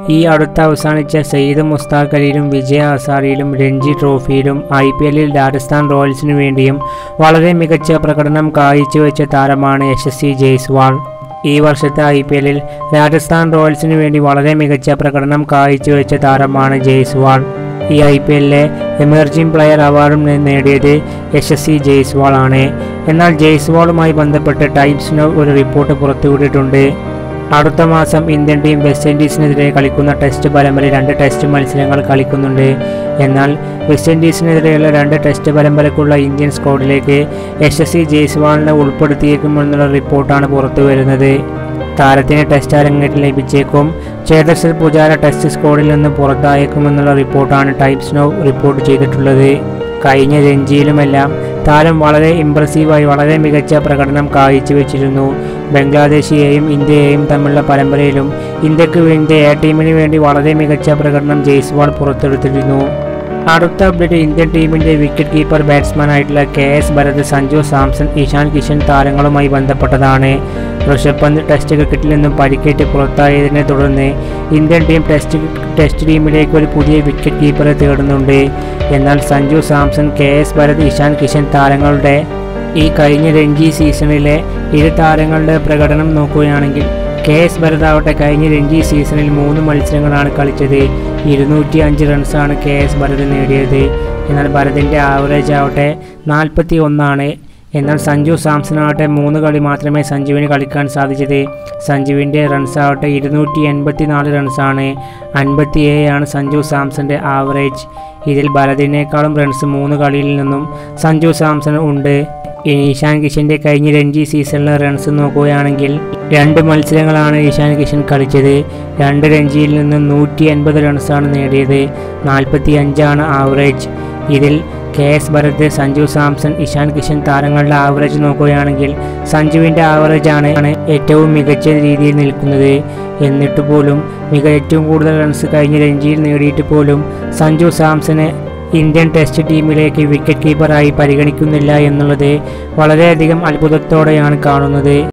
ഈ അടുത്ത അവസാനിച്ച സയ്യിദ് മുസ്താഖ് അലിയിലും വിജയ ഹസാരയിലും രഞ്ജി ട്രോഫിയിലും IPLൽ രാജസ്ഥാൻ റോയൽസിനു വേണ്ടിയും വളരെ മികച്ച പ്രകടനം കാഴ്ചവെച്ച താരമാണ് യശസ്വി ജയ്സ്വാൾ. ഈ വർഷത്തെ IPLൽ രാജസ്ഥാൻ റോയൽസിനു വേണ്ടി വളരെ മികച്ച പ്രകടനം കാഴ്ചവെച്ച താരമാണ് ജയ്സ്വാൾ. ഈ IPLലെ എമർജിംഗ് പ്ലെയർ അവാർഡും നേടിയത് യശസ്വി ജയ്സ്വാൾ ആണ്. എന്നാൽ ജയ്സ്വാളുമായി ബന്ധപ്പെട്ട് ടൈംസ് നൗ ഒരു റിപ്പോർട്ട് പുറത്തുവിട്ടിട്ടുണ്ട്. അടുത്ത മാസം ഇന്ത്യൻ ടീം വെസ്റ്റ് ഇൻഡീസിനെതിരെ കളിക്കുന്ന ടെസ്റ്റ് പരമ്പരയിൽ 2 ടെസ്റ്റ് മത്സരങ്ങൾ കളിക്കുന്നുണ്ട്. എന്നാൽ വെസ്റ്റ് ഇൻഡീസിനെതിരെയുള്ള 2 ടെസ്റ്റ് പരമ്പരയ്ക്കുള്ള ഇന്ത്യൻ സ്ക്വാഡിലേക്ക് യശസ്വി ജയ്സ്വാളിനെ ഉൾപ്പെടുത്തിയേക്കുമെന്നുള്ള റിപ്പോർട്ടാണ് പുറത്തുവരുന്നത്. താരത്തിന് ടെസ്റ്റ് അരങ്ങേറ്റം ലഭിച്ചേക്കും. ചേതേശ്വർ പൂജാര ടെസ്റ്റ് സ്ക്വാഡിൽ നിന്ന് പുറത്തായേക്കുമെന്നുള്ള റിപ്പോർട്ടാണ് ടൈംസ് നൗ റിപ്പോർട്ട് ചെയ്തിട്ടുള്ളത്. കഴിഞ്ഞ രഞ്ജിയിലുമെല്ലാം താരം വളരെ ഇംപ്രസീവായി വളരെ മികച്ച പ്രകടനം കാഴ്ചവെച്ചിരുന്നു. ബംഗ്ലാദേശിയെയും ഇന്ത്യയെയും തമ്മിലുള്ള പരമ്പരയിലും ഇന്ത്യക്ക് വേണ്ടി ടീമിന് വേണ്ടി വളരെ മികച്ച പ്രകടനം ജയ്സ്വാൾ പുറത്തെടുത്തിരുന്നു. അടുത്ത അപ്ഡേറ്റ് ഇന്ത്യൻ ടീമിൻ്റെ വിക്കറ്റ് കീപ്പർ ബാറ്റ്സ്മാനായിട്ടുള്ള KS ഭരത്, സഞ്ജു സാംസൺ, ഇഷാൻ കിഷൻ താരങ്ങളുമായി ബന്ധപ്പെട്ടതാണ്. ഋഷഭ് പന്ത് ടെസ്റ്റ് ക്രിക്കറ്റിൽ നിന്നും പരിക്കേറ്റ് പുറത്തായതിനെ തുടർന്ന് ഇന്ത്യൻ ടീം ടെസ്റ്റ് ടീമിലേക്ക് ഒരു പുതിയ വിക്കറ്റ് കീപ്പറെ തേടുന്നുണ്ട്. എന്നാൽ സഞ്ജു സാംസൺ, KS ഭരത്, ഇഷാൻ കിഷൻ താരങ്ങളുടെ ഈ കഴിഞ്ഞ രഞ്ജി സീസണിലെ ഇരു താരങ്ങളുടെ പ്രകടനം നോക്കുകയാണെങ്കിൽ KS ഭരത് ആവട്ടെ കഴിഞ്ഞ രഞ്ജി സീസണിൽ 3 മത്സരങ്ങളാണ് കളിച്ചത്. 205 റൺസാണ് KS ഭരത് നേടിയത്. എന്നാൽ ഭരതിൻ്റെ ആവറേജ് ആവട്ടെ 41 എന്നാൽ സഞ്ജു സാംസൺ ആവട്ടെ 3 കളി മാത്രമേ സഞ്ജുവിന് കളിക്കാൻ സാധിച്ചത്. സഞ്ജുവിൻ്റെ റൺസ് ആവട്ടെ 284 റൺസാണ്. 57 സഞ്ജു സാംസൻ്റെ ആവറേജ്. ഇതിൽ ഭരതിനേക്കാളും റൺസ് 3 കളിയിൽ നിന്നും സഞ്ജു സാംസൺ ഉണ്ട്. ഇനി ഇഷാൻ കിഷൻ്റെ കഴിഞ്ഞ രഞ്ജി സീസണിലെ റൺസ് നോക്കുകയാണെങ്കിൽ 2 മത്സരങ്ങളാണ് ഇഷാൻ കിഷൻ കളിച്ചത്. 2 രഞ്ജിയിൽ നിന്ന് 180 റൺസാണ് നേടിയത്. 45 ആവറേജ്. ഇതിൽ KS ഭരത്, സഞ്ജു സാംസൺ, ഇഷാൻ കിഷൻ താരങ്ങളുടെ ആവറേജ് നോക്കുകയാണെങ്കിൽ സഞ്ജുവിൻ്റെ ആവറേജാണ് ഏറ്റവും മികച്ച രീതിയിൽ നിൽക്കുന്നത്. എന്നിട്ട് പോലും ഏറ്റവും കൂടുതൽ റൺസ് കഴിഞ്ഞ രഞ്ജിയിൽ നേടിയിട്ട് പോലും സഞ്ജു സാംസനെ ഇന്ത്യൻ ടെസ്റ്റ് ടീമിലേക്ക് വിക്കറ്റ് കീപ്പറായി പരിഗണിക്കുന്നില്ല എന്നുള്ളത് വളരെയധികം അത്ഭുതത്തോടെയാണ് കാണുന്നത്.